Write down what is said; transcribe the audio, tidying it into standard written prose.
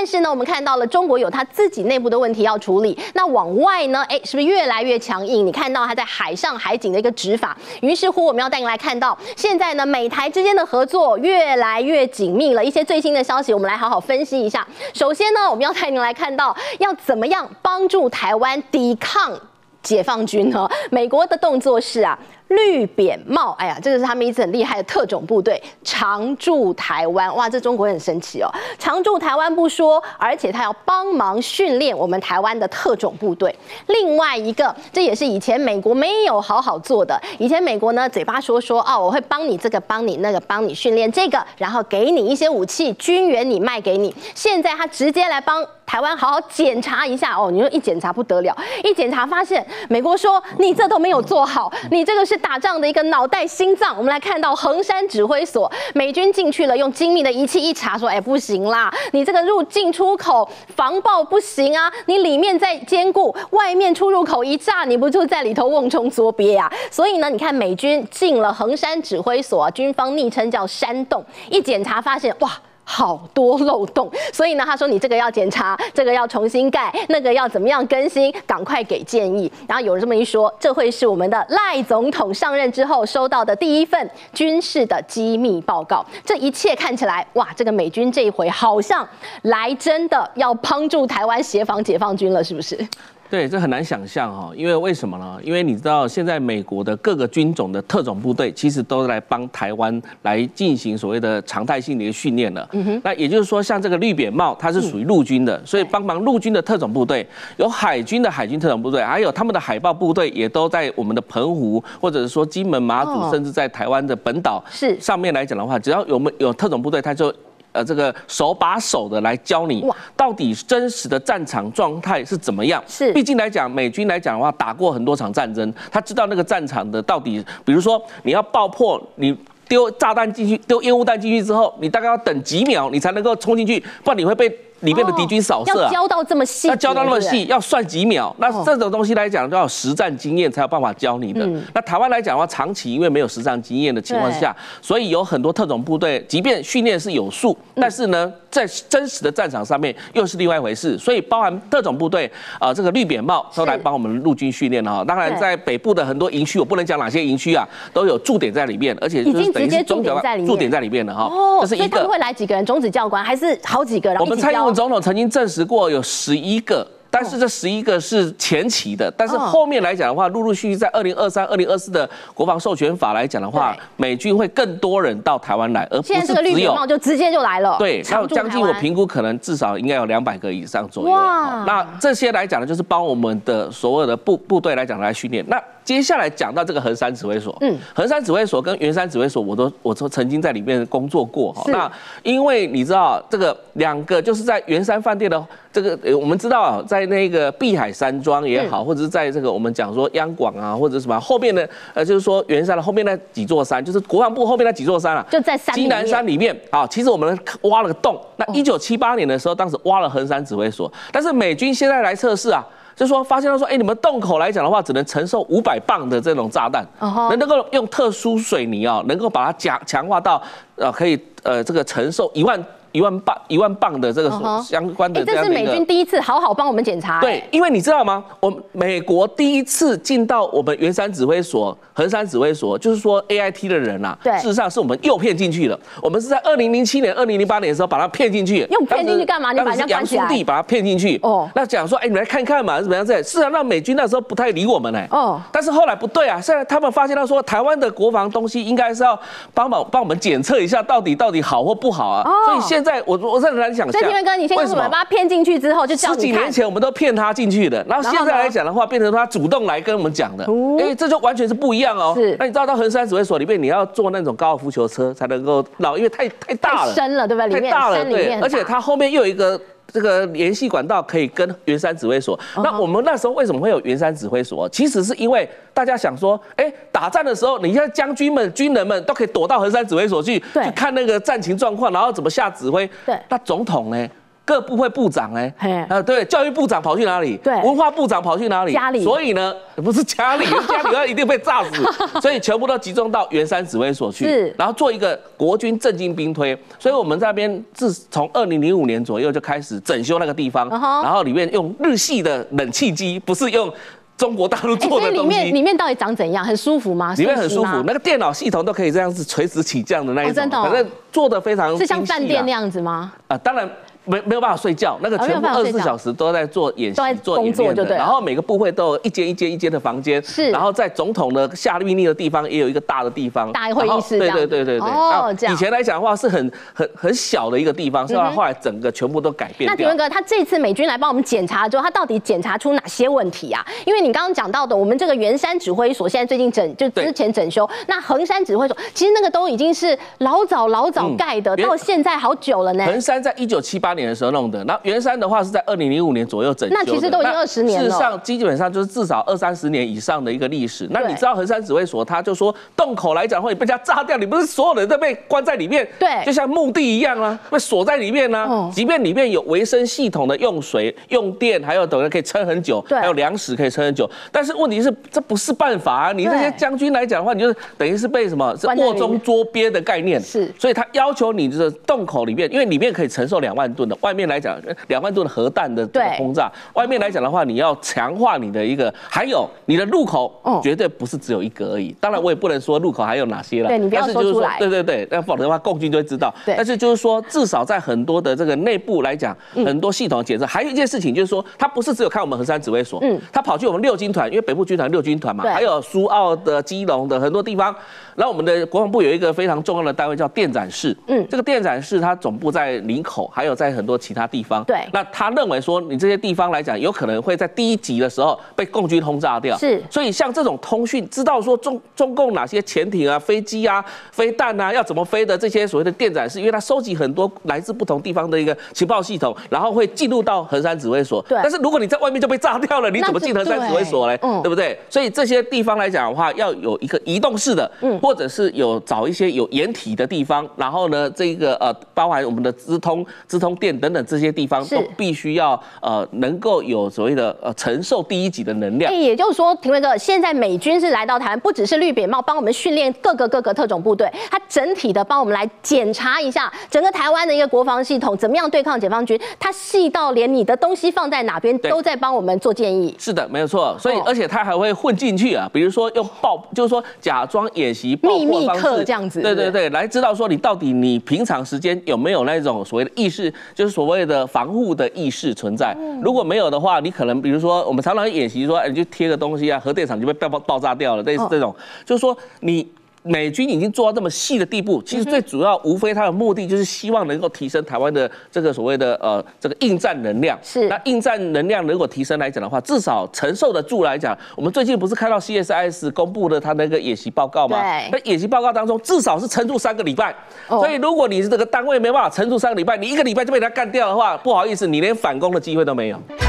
但是呢，我们看到了中国有他自己内部的问题要处理。那往外呢，是不是越来越强硬？你看到他在海上海警的一个执法。于是乎，我们要带您来看到，现在呢，美台之间的合作越来越紧密了。一些最新的消息，我们来好好分析一下。首先呢，我们要带您来看到，要怎么样帮助台湾抵抗解放军呢？美国的动作是绿扁帽，哎呀，这个是他们一支很厉害的特种部队，常驻台湾。哇，这中国人很生气哦，常驻台湾不说，而且他要帮忙训练我们台湾的特种部队。另外一个，这也是以前美国没有好好做的。以前美国呢，嘴巴说我会帮你这个，帮你那个，帮你训练这个，然后给你一些武器、军援，你卖给你。现在他直接来帮台湾好好检查一下哦，你说一检查不得了，一检查发现美国说你这都没有做好，你这个是打仗的一个脑袋心脏。我们来看到衡山指挥所，美军进去了，用精密的仪器一查，说不行啦，你这个入境出口防爆不行啊，你里面在兼顾，外面出入口一炸，你不就在里头瓮中捉鳖啊？所以呢，你看美军进了衡山指挥所，军方昵称叫山洞，一检查发现哇，好多漏洞，所以呢，他说你这个要检查，这个要重新盖，那个要怎么样更新，赶快给建议。然后有这么一说，这会是我们的赖总统上任之后收到的第一份军事的机密报告。这一切看起来，哇，这个美军这一回好像来真的要帮助台湾协防解放军了，是不是？ 对，这很难想象哈，因为为什么呢？因为你知道，现在美国的各个军种的特种部队其实都来帮台湾来进行所谓的常态性的一个训练了。那也就是说，像这个绿扁帽，它是属于陆军的，所以帮忙陆军的特种部队，有海军的海军特种部队，还有他们的海豹部队，也都在我们的澎湖或者是说金门、马祖，甚至在台湾的本岛上面来讲的话，只要有特种部队，它就这个手把手的来教你到底真实的战场状态是怎么样。是，毕竟来讲，美军来讲的话，打过很多场战争，他知道那个战场的到底，比如说你要爆破，你丢炸弹进去，丢烟雾弹进去之后，你大概要等几秒，你才能够冲进去，不然你会被里面的敌军扫射要教到这么细， 要教到那么细，要算几秒。那这种东西来讲，都要有实战经验才有办法教你的。那台湾来讲的话，长期因为没有实战经验的情况下，所以有很多特种部队，即便训练是有素，但是呢，在真实的战场上面又是另外一回事。所以包含特种部队这个绿扁帽都来帮我们陆军训练了。当然，在北部的很多营区，我不能讲哪些营区都有驻点在里面，而且就是等于是驻点在里面了哈。这是一个。所以他们会来几个人？种子教官还是好几个？然后一起教。总统曾经证实过有11个，但是这11个是前期的，但是后面来讲的话，陆陆续续在2023、2024的国防授权法来讲的话，美军会更多人到台湾来，而不是只有现在这个绿扁帽就直接就来了。对，还有将近我评估可能至少应该有200个以上左右。那这些来讲呢，就是帮我们的所有的部队来讲来训练。那接下来讲到这个衡山指挥所，衡山指挥所跟圆山指挥所，我都曾经在里面工作过。那因为你知道这个2个就是在圆山饭店的这个，我们知道在那个碧海山庄也好，或者是在这个我们讲说央广啊，或者什么后面的就是说圆山的后面那几座山，就是国防部后面那几座山就在山里面。 基南山里面其实我们挖了个洞。那1978年的时候，当时挖了衡山指挥所，但是美军现在来测试就说发现到说，你们洞口来讲的话，只能承受500磅的这种炸弹，能够用特殊水泥能够把它强化到可以这个承受1万磅的这个相关的这样的一个。这是美军第一次好好帮我们检查。对，因为你知道吗？美国第一次进到我们圆山指挥所、衡山指挥所，就是说 AIT 的人事实上是我们诱骗进去了。我们是在2007年、2008年的时候把他骗进去。用骗进去干嘛？你把人家关起来。杨书弟把他骗进去。那讲说，你们来看看嘛，是怎么样子？事实上，那美军那时候不太理我们但是后来不对现在他们发现到说，台湾的国防东西应该是要帮我们检测一下，到底好或不好所以现在我很难想象。所以天元哥，你先告诉我们，把他骗进去之后，就叫你看。10几年前我们都骗他进去的，然后现在来讲的话，变成他主动来跟我们讲的，这就完全是不一样是。那你知道到衡山指挥所里面，你要坐那种高尔夫球车才能够绕，因为太大了，太深了，对不对？太大了，对。而且它后面又有一个这个联系管道可以跟圆山指挥所。那我们那时候为什么会有圆山指挥所？其实是因为大家想说，打仗的时候，你看将军们、军人们都可以躲到衡山指挥所去看那个战情状况，然后怎么下指挥。对。那总统呢？ 各部会部长对，教育部长跑去哪里？ 对， 文化部长跑去哪里？ 家里。 所以呢，不是家里要一定被炸死，所以全部都集中到圆山指挥所去，然后做一个国军政经兵推。所以我们在那边自从2005年左右就开始整修那个地方，然后里面用日系的冷气机，不是用中国大陆做的东西。 里面到底长怎样？很舒服吗？ 里面很舒服，那个电脑系统都可以这样子垂直起降的那一种，反正做的非常是像饭店那样子吗？ 当然。没有办法睡觉，那个全部24小时都在做演习、做演练的。然后每个部会都有一间的房间， 是。 然后在总统的下命令的地方也有一个大的地方， 大会议室。 对。哦，这样。以前来讲的话是很小的一个地方，所以后来整个全部都改变掉。 那提问哥，他这次美军来帮我们检查之后，他到底检查出哪些问题啊？因为你刚刚讲到的，我们这个圆山指挥所现在最近之前整修，那衡山指挥所其实那个都已经是老早盖的，到现在好久了呢。 衡山在1978年的时候弄的。圆山的话是在2005年左右整修的， 那其实都已经20年了。 事实上，基本上就是至少20-30年以上的一个历史。那你知道衡山指挥所，他就说洞口来讲的话，你被人家炸掉，你不是所有人都被关在里面， 对， 就像墓地一样啊，被锁在里面啊。即便里面有维生系统的用水、用电，还有等于可以撑很久，还有粮食可以撑很久。但是问题是，这不是办法啊！你这些将军来讲的话，你就等于是被什么？是卧中捉鳖的概念。 是， 所以他要求你的洞口里面，因为里面可以承受2万吨的，外面来讲。2万吨的核弹的轰炸，外面来讲的话，你要强化你的一个，还有你的入口，绝对不是只有一个而已。当然，我也不能说入口还有哪些了。 对，你不要说出来。 对，那否则的话，共军就会知道。但是就是说，至少在很多的这个内部来讲，很多系统的检测，还有一件事情就是说，他不是只有看我们衡山指挥所，他跑去我们6军团，因为北部军团6军团嘛，还有苏澳的、基隆的很多地方。然后我们的国防部有一个非常重要的单位叫电展室，这个电展室它总部在林口，还有在很多其他地方。 对， 那他认为说，你这些地方来讲，有可能会在第1集的时候被共军轰炸掉。 是， 所以像这种通讯，知道说中共哪些潜艇啊、飞机啊、飞弹啊要怎么飞的这些所谓的电展室，因为它收集很多来自不同地方的一个情报系统，然后会进入到衡山指挥所。 对。 但是如果你在外面就被炸掉了，你怎么进衡山指挥所嘞？对不对？所以这些地方来讲的话，要有一个移动式的，或者是有找一些有掩体的地方，然后呢，这个包含我们的资通电等等这些地方都必须要能够有所谓的承受第1级的能量。 也就是说，廷威哥，现在美军是来到台湾，不只是绿扁帽帮我们训练各个特种部队，它整体的帮我们来检查一下整个台湾的一个国防系统怎么样对抗解放军，它细到连你的东西放在哪边都在帮我们做建议。 是的，没有错。所以而且它还会混进去啊，比如说用就是说假装演习秘密课这样子。 对，来知道说你到底你平常时间有没有那种所谓的意识，就是所谓的防护的意识存在。如果没有的话，你可能比如说我们常常演习说，你就贴个东西啊，核电厂就被爆炸掉了，类似这种，就是说你。美军已经做到这么细的地步，其实最主要无非它的目的就是希望能够提升台湾的这个所谓的这个应战能量。 是， 那应战能量如果提升来讲的话，至少承受得住来讲，我们最近不是看到 CSIS 公布的它那个演习报告吗？ 对。 那演习报告当中至少是撑住3个礼拜，所以如果你这个单位没办法撑住3个礼拜，你1个礼拜就被他干掉的话，不好意思，你连反攻的机会都没有。